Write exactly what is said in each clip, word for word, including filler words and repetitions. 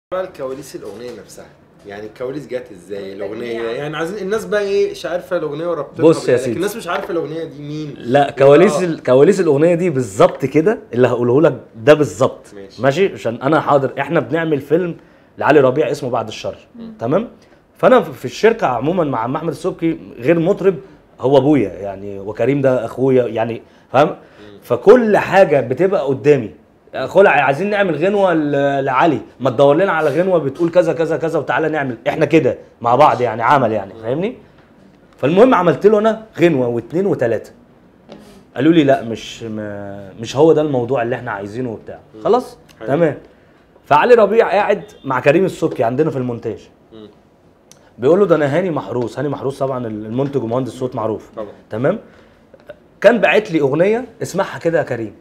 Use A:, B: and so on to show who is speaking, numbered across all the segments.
A: بقى الكواليس الاغنيه نفسها، يعني الكواليس جت ازاي الاغنيه؟ يعني عايزين الناس بقى ايه مش عارفه الاغنيه وربطتها.
B: بص يا سيدي،
A: الناس مش عارفه الاغنيه دي مين.
B: لا كواليس ال... كواليس الاغنيه دي بالظبط كده اللي هقوله لك ده بالظبط. ماشي. ماشي عشان انا حاضر. احنا بنعمل فيلم لعلي ربيع اسمه بعد الشر. تمام. فانا في الشركه عموما مع عم احمد السبكي غير مطرب، هو ابويا يعني، وكريم ده اخويا يعني، فاهم؟ فكل حاجه بتبقى قدامي. خلع عايزين نعمل غنوه لعلي، ما تدور لنا على غنوه بتقول كذا كذا كذا وتعالى نعمل احنا كده مع بعض يعني عمل يعني، فاهمني؟ فالمهم عملت له انا غنوه واثنين وثلاثه، قالوا لي لا مش مش هو ده الموضوع اللي احنا عايزينه وبتاع. خلاص تمام. فعلي ربيع قاعد مع كريم السبكي عندنا في المونتاج، بيقول له ده انا هاني محروس. هاني محروس طبعا المنتج ومهندس صوت معروف طبعا. تمام. كان باعت لي اغنيه اسمعها كده يا كريم،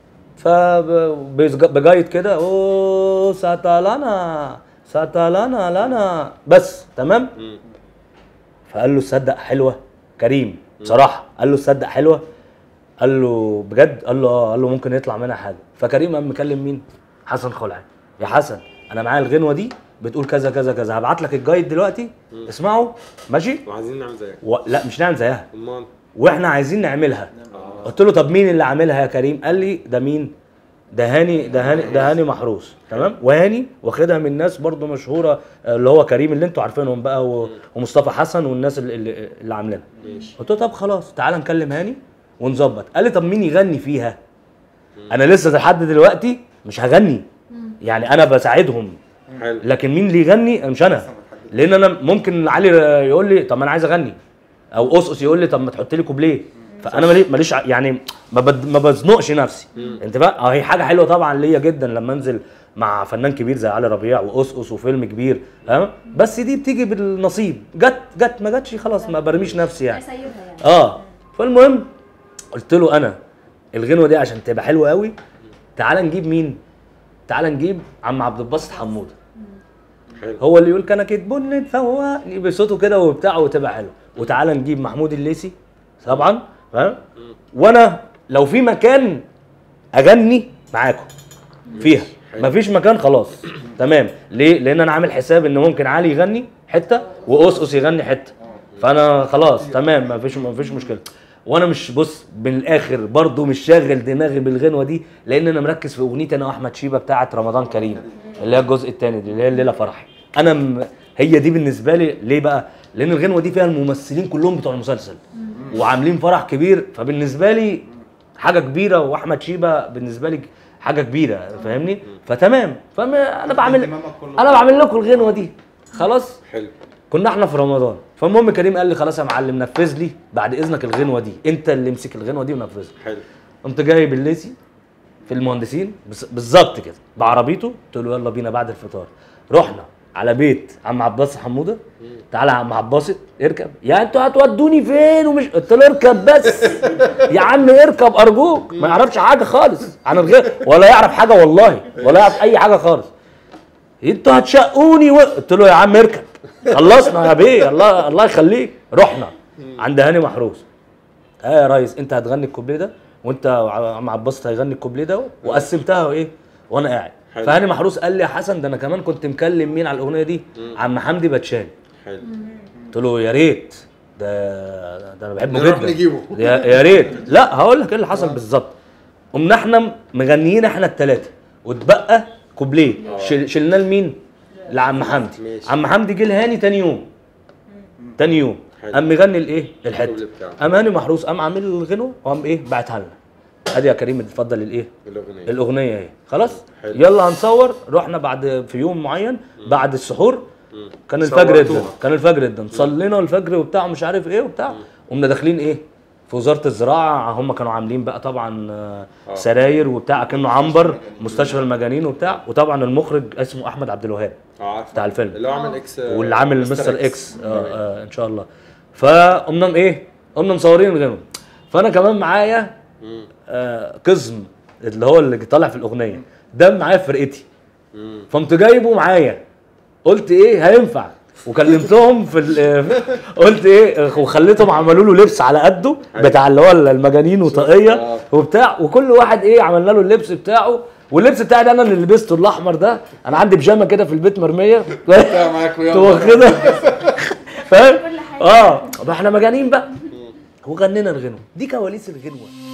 B: فبجايد كده اوه ساتالانا ساتالانا لانا بس. تمام. فقال له تصدق حلوه كريم بصراحه، قال له تصدق حلوه، قال له بجد، قال له اه، قال له ممكن يطلع منها حاجه. فكريم قام مكلم مين؟ حسن خلعي. يا حسن انا معايا الغنوه دي بتقول كذا كذا كذا، هبعت لك الجايد دلوقتي اسمعه ماشي؟
A: وعايزين نعمل زيها
B: و... لا مش نعمل زيها،
A: امال
B: واحنا عايزين نعملها. آه. قلت له طب مين اللي عاملها يا كريم؟ قال لي ده مين؟ ده هاني، ده هاني ده هاني محروس. تمام. وهاني واخدها من ناس برضو مشهوره، اللي هو كريم اللي انتوا عارفينهم بقى و... ومصطفى حسن والناس اللي اللي, اللي عاملينها. قلت له طب خلاص تعالى نكلم هاني ونظبط. قال لي طب مين يغني فيها؟ انا لسه لحد دلوقتي مش هغني يعني، انا بساعدهم حلو، لكن مين اللي يغني مش انا، لان انا ممكن علي يقول لي طب ما انا عايز اغني، او قصقص يقول لي طب ما تحط لي كوبليه، فانا ماليش يعني ما ما بزنقش نفسي. انت بقى اه هي حاجه حلوه طبعا ليا جدا لما انزل مع فنان كبير زي علي ربيع وقصقص وفيلم كبير، فاهم؟ بس دي بتيجي بالنصيب، جت جت ما جاتش خلاص ما برميش نفسي يعني. اه فالمهم قلت له انا الغنوه دي عشان تبقى حلوه قوي تعال نجيب مين؟ تعال نجيب عم عبد الباسط حموده، هو اللي يقول كان كدبن تفوقني بصوته كده وبتاع وتبقى حلوه. وتعال نجيب محمود الليثي طبعا، فاهم؟ وانا لو في مكان اغني معاكم فيها، مفيش مكان خلاص تمام. ليه؟ لان انا عامل حساب ان ممكن علي يغني حته وقصقص يغني حته، فانا خلاص تمام مفيش مفيش مشكله. وانا مش بص بالاخر برضو مش شاغل دماغي بالغنوه دي، لان انا مركز في اغنيتي انا واحمد شيبه بتاعه رمضان كريم اللي هي الجزء الثاني دي اللي هي الليله فرحي. انا م... هي دي بالنسبه لي. ليه بقى؟ لان الغنوه دي فيها الممثلين كلهم بتوع المسلسل وعاملين فرح كبير، فبالنسبه لي حاجه كبيره، واحمد شيبه بالنسبه لي حاجه كبيره، فاهمني؟ فتمام. فانا بعمل انا بعمل لكم الغنوه دي خلاص.
A: حلو.
B: كنا احنا في رمضان، فالمهم كريم قال لي خلاص يا معلم نفذ لي بعد اذنك الغنوه دي، انت اللي امسك الغنوه دي ونفذها.
A: حلو.
B: قمت جايب الليثي في المهندسين بالظبط كده بعربيته، قلت له يلا بينا بعد الفطار. رحنا على بيت عم عباس حموده، تعالى يا عم عباسط اركب. يا انتوا هتودوني فين ومش، قلت له اركب بس يا عم اركب ارجوك. ما يعرفش حاجه خالص عن الغير، ولا يعرف حاجه والله، ولا يعرف اي حاجه خالص. انتوا هتشقوني و... قلت له يا عم اركب خلصنا يا بيه، الله الله يخليك. رحنا عند هاني محروس، اه يا ريس انت هتغني الكوبليه ده وانت عم عباسط هيغني الكوبليه ده، وقسمتها وايه وانا قاعد. فهاني محروس قال لي يا حسن ده انا كمان كنت مكلم مين على الاغنيه دي؟ عم حمدي باتشان. حلو. قلت له يا ريت، ده ده انا بحبه جدا نجيبه. يا, يا ريت. لا هقول لك ايه اللي حصل بالظبط. قمنا احنا مغنيين احنا الثلاثه واتبقى كوبليه شلناه لمين؟ لعم حمدي. عم حمدي جه لهاني تاني يوم، تاني يوم قام مغني الايه؟ الحته. قام هاني محروس قام عامل الغنوه وقام ايه؟ بعتها لنا. ادي يا كريم اتفضل الايه؟ الاغنيه. الاغنيه اهي خلاص. حلو. يلا هنصور. رحنا بعد في يوم معين بعد السحور، كان الفجر ادن كان الفجر ادن صلينا الفجر وبتاع مش عارف ايه وبتاع. قمنا داخلين ايه؟ في وزاره الزراعه، هم كانوا عاملين بقى طبعا آه. سراير وبتاع كانه عنبر مستشفى المجانين وبتاع. وطبعا المخرج اسمه احمد عبد الوهاب اه بتاع الفيلم
A: اللي هو عامل اكس
B: واللي عامل مستر اكس, إكس. آه, آه ان شاء الله. فقمنا ايه؟ قمنا مصورين الغنوه. فانا كمان معايا آه قزم اللي هو اللي طالع في الاغنيه ده معايا في فرقتي، فقمت جايبه معايا. قلت ايه هينفع، وكلمتهم في قلت ايه وخليتهم عملوا له لبس على قده بتاع اللي هو المجانين وطاقيه وبتاع، وكل واحد ايه عملنا له اللبس بتاعه واللبس بتاعي ده انا اللي لبسته الاحمر ده، انا عندي بيجامه كده في البيت مرميه
A: معاك
B: واخدها فاهم؟ اه احنا مجانين بقى. وغنينا الغنوه دي، كواليس الغنوه.